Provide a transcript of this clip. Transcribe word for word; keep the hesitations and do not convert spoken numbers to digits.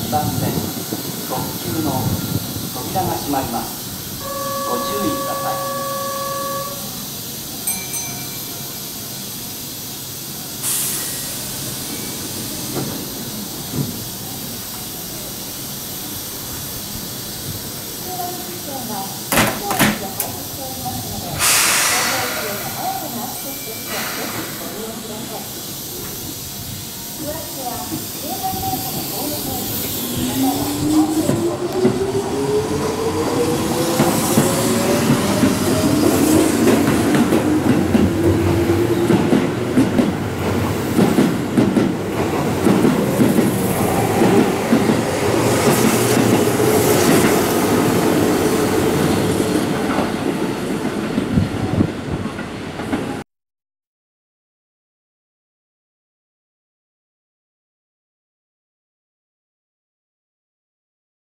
番線特急の扉が閉まります。ご注意ください。詳しくは、京阪電車のホームページ、または